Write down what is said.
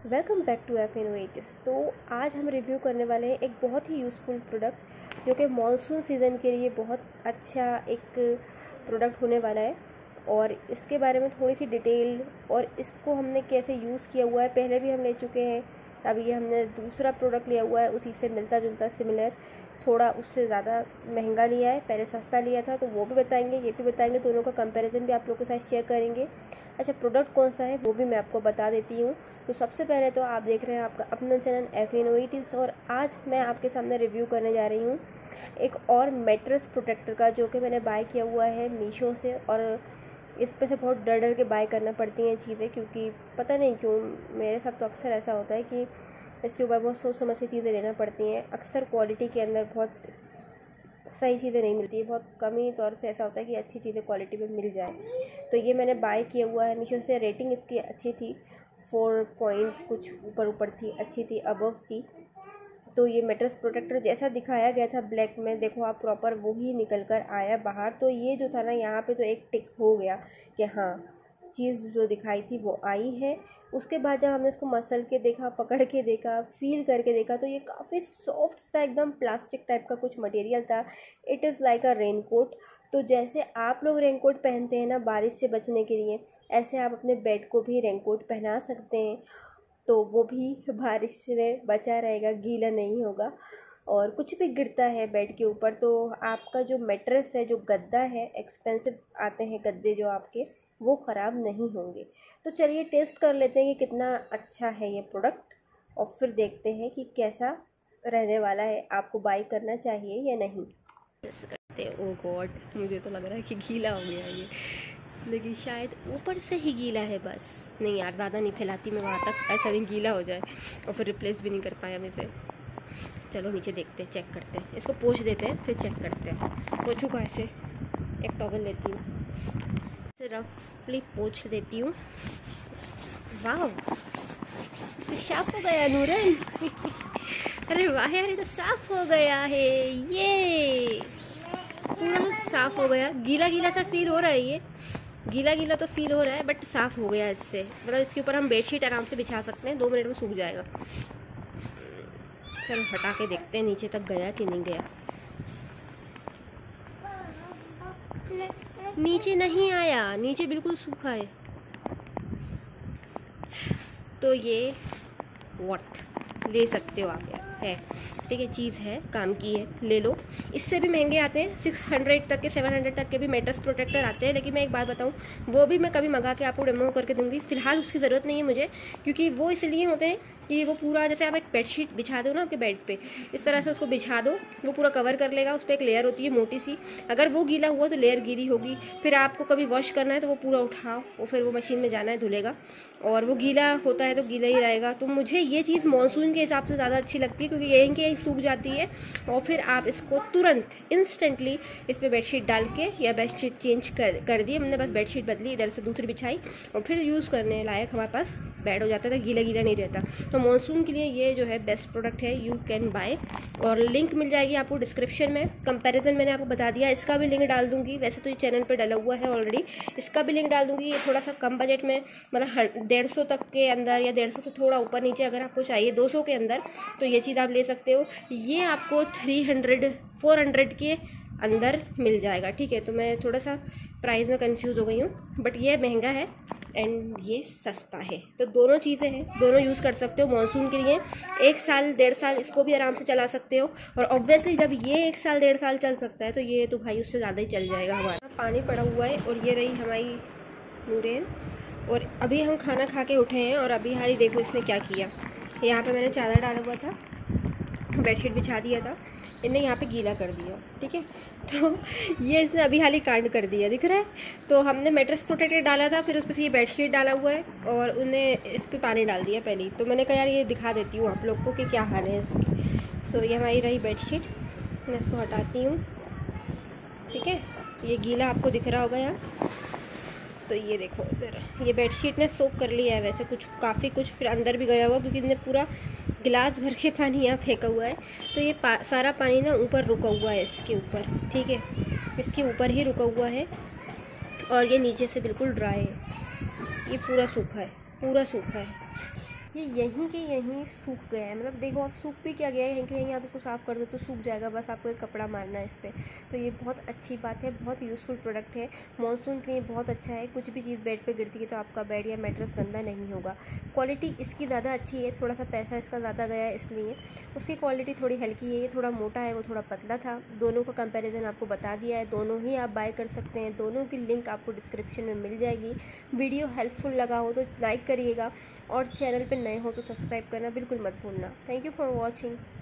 Welcome back to F innovatives. तो आज हम रिव्यू करने वाले हैं एक बहुत ही यूज़फुल प्रोडक्ट जो कि मॉनसून सीज़न के लिए बहुत अच्छा एक प्रोडक्ट होने वाला है। और इसके बारे में थोड़ी सी डिटेल और इसको हमने कैसे यूज़ किया हुआ है, पहले भी हम ले चुके हैं। अभी ये हमने दूसरा प्रोडक्ट लिया हुआ है, उसी से मिलता जुलता सिमिलर, थोड़ा उससे ज़्यादा महंगा लिया है, पहले सस्ता लिया था। तो वो भी बताएंगे, ये भी बताएंगे, दोनों का कंपैरिजन भी आप लोगों के साथ शेयर करेंगे। अच्छा, प्रोडक्ट कौन सा है वो भी मैं आपको बता देती हूँ। तो सबसे पहले तो आप देख रहे हैं आपका अपना चैनल एफ इनोवेटिव्स, और आज मैं आपके सामने रिव्यू करने जा रही हूँ एक और मैट्रेस प्रोटेक्टर का, जो कि मैंने बाय किया हुआ है मीशो से। और इस पे से बहुत डर डर के बाय करना पड़ती हैं चीज़ें, क्योंकि पता नहीं क्यों मेरे साथ तो अक्सर ऐसा होता है कि इसके ऊपर बहुत सोच समझ के चीज़ें लेना पड़ती हैं। अक्सर क्वालिटी के अंदर बहुत सही चीज़ें नहीं मिलती है, बहुत कम ही तौर से ऐसा होता है कि अच्छी चीज़ें क्वालिटी में मिल जाए। तो ये मैंने बाय किया हुआ है मीशो से। रेटिंग इसकी अच्छी थी, 4 पॉइंट कुछ ऊपर थी, अच्छी थी, अबव थी। तो ये मैट्रेस प्रोटेक्टर जैसा दिखाया गया था ब्लैक में, देखो आप, प्रॉपर वही निकल कर आया बाहर। तो ये जो था ना, यहाँ पे तो एक टिक हो गया कि हाँ, चीज़ जो दिखाई थी वो आई है। उसके बाद जब हमने इसको मसल के देखा, पकड़ के देखा, फील करके देखा, तो ये काफ़ी सॉफ्ट सा एकदम प्लास्टिक टाइप का कुछ मटेरियल था। It is like a raincoat. तो जैसे आप लोग रेनकोट पहनते हैं ना बारिश से बचने के लिए, ऐसे आप अपने बेड को भी रेनकोट पहना सकते हैं। तो वो भी बारिश से बचा रहेगा, गीला नहीं होगा। और कुछ भी गिरता है बेड के ऊपर तो आपका जो मैट्रेस है, जो गद्दा है, एक्सपेंसिव आते हैं गद्दे जो आपके, वो ख़राब नहीं होंगे। तो चलिए टेस्ट कर लेते हैं कि कितना अच्छा है ये प्रोडक्ट, और फिर देखते हैं कि कैसा रहने वाला है, आपको बाय करना चाहिए या नहीं। करते हैं। ओह गॉड, मुझे तो लग रहा है कि गीला हो गया ये, लेकिन शायद ऊपर से ही गीला है बस। नहीं यार, ज़्यादा नहीं फैलाती मैं वहाँ तक, ऐसा नहीं गीला हो जाए और फिर रिप्लेस भी नहीं कर पाए हम इसे। चलो नीचे देखते हैं, चेक करते हैं, इसको पोंछ देते हैं फिर चेक करते हैं। पोंछूँगा ऐसे, एक टॉवल लेती हूँ, इसे रफली पोंछ देती हूँ। वाह, तो साफ हो गया नूरन। अरे वाह यार, ये तो साफ हो गया है, ये पूरा साफ हो गया। गीला गीला सा फील हो रहा है, ये गीला गीला तो फील हो रहा है, बट साफ़ हो गया इससे। मतलब इसके ऊपर हम बेडशीट आराम से बिछा सकते हैं, 2 मिनट में सूख जाएगा। चलो हटा के देखते हैं नीचे तक गया कि नहीं गया। नीचे नहीं आया, नीचे बिल्कुल सूखा है। तो ये वर्थ ले सकते हो आप यार, है ठीक है, चीज़ है, काम की है, ले लो। इससे भी महंगे आते हैं, 600 तक के, 700 तक के भी मैट्रेस प्रोटेक्टर आते हैं। लेकिन मैं एक बात बताऊं, वो भी मैं कभी मंगा के आपको डेमो करके दूंगी। फिलहाल उसकी ज़रूरत नहीं है मुझे, क्योंकि वो इसलिए होते हैं कि वो पूरा, जैसे आप एक बेडशीट बिछा दो ना आपके बेड पे, इस तरह से उसको बिछा दो, वो पूरा कवर कर लेगा। उस पर एक लेयर होती है मोटी सी, अगर वो गीला हुआ तो लेयर गीली होगी, फिर आपको कभी वॉश करना है तो वो पूरा उठाओ और फिर वो मशीन में जाना है, धुलेगा, और वो गीला होता है तो गीला ही रहेगा। तो मुझे ये चीज़ मॉनसून के हिसाब से ज़्यादा अच्छी लगती है, क्योंकि यहीं के यहीं सूख जाती है और फिर आप इसको तुरंत इंस्टेंटली इस पर बेडशीट डाल के, या बेडशीट चेंज कर दी हमने, बस बेडशीट बदली, इधर से दूसरी बिछाई, और फिर यूज़ करने लायक हमारे पास बेड हो जाता था, गीला गीला नहीं रहता। तो मॉनसून के लिए ये जो है बेस्ट प्रोडक्ट है, यू कैन बाय। और लिंक मिल जाएगी आपको डिस्क्रिप्शन में। कंपैरिजन मैंने आपको बता दिया, इसका भी लिंक डाल दूंगी, वैसे तो ये चैनल पर डला हुआ है ऑलरेडी, इसका भी लिंक डाल दूंगी। ये थोड़ा सा कम बजट में, मतलब 150 तक के अंदर, या 150 से थोड़ा ऊपर नीचे अगर आपको चाहिए, 200 के अंदर, तो ये चीज़ आप ले सकते हो। ये आपको 400 के अंदर मिल जाएगा, ठीक है। तो मैं थोड़ा सा प्राइस में कंफ्यूज हो गई हूँ, बट ये महंगा है एंड ये सस्ता है। तो दोनों चीज़ें हैं, दोनों यूज़ कर सकते हो मॉनसून के लिए। 1 साल 1.5 साल इसको भी आराम से चला सकते हो, और ऑब्वियसली जब ये 1 साल 1.5 साल चल सकता है, तो ये तो भाई उससे ज़्यादा ही चल जाएगा। हमारा पानी पड़ा हुआ है, और ये रही हमारी नूरेन, और अभी हम खाना खा के उठे हैं। और अभी हारी देखो इसने क्या किया, यहाँ पे मैंने चादर डाला हुआ था, बेडशीट बिछा दिया था, इन्हें यहाँ पे गीला कर दिया, ठीक है। तो ये इसने अभी हाल ही कांड कर दिया, दिख रहा है। तो हमने मैट्रेस प्रोटेक्टर डाला था, फिर उस पर से ये बेडशीट डाला हुआ है, और उन्हें इस पर पानी डाल दिया पहले ही। तो मैंने कहा यार ये दिखा देती हूँ आप लोग को कि क्या हाल है इसकी। सो ये हमारी रही बेडशीट, मैं इसको हटाती हूँ, ठीक है। ये गीला आपको दिख रहा होगा यहाँ। तो ये देखो इधर, ये बेडशीट ने सोक कर लिया है वैसे, कुछ काफ़ी कुछ फिर अंदर भी गया हुआ, क्योंकि इसने पूरा गिलास भर के पानी यहाँ फेंका हुआ है। तो ये सारा पानी ना ऊपर रुका हुआ है, इसके ऊपर, ठीक है, इसके ऊपर ही रुका हुआ है, और ये नीचे से बिल्कुल ड्राई है, ये पूरा सूखा है, पूरा सूखा है। ये यहीं के यहीं सूख गया है, मतलब देखो आप सूख भी क्या गया है, यहीं के यहीं आप इसको साफ़ कर दो तो सूख जाएगा, बस आपको एक कपड़ा मारना है इस पर। तो ये बहुत अच्छी बात है, बहुत यूज़फुल प्रोडक्ट है, मानसून के लिए बहुत अच्छा है। कुछ भी चीज़ बेड पे गिरती है तो आपका बेड या मैट्रेस गंदा नहीं होगा। क्वालिटी इसकी ज़्यादा अच्छी है, थोड़ा सा पैसा इसका ज़्यादा गया है इसलिए। उसकी क्वालिटी थोड़ी हल्की है, ये थोड़ा मोटा है, वो थोड़ा पतला था। दोनों का कंपेरिजन आपको बता दिया है, दोनों ही आप बाय कर सकते हैं, दोनों की लिंक आपको डिस्क्रिप्शन में मिल जाएगी। वीडियो हेल्पफुल लगा हो तो लाइक करिएगा, और चैनल पे नए हो तो सब्सक्राइब करना बिल्कुल मत भूलना। Thank you for watching.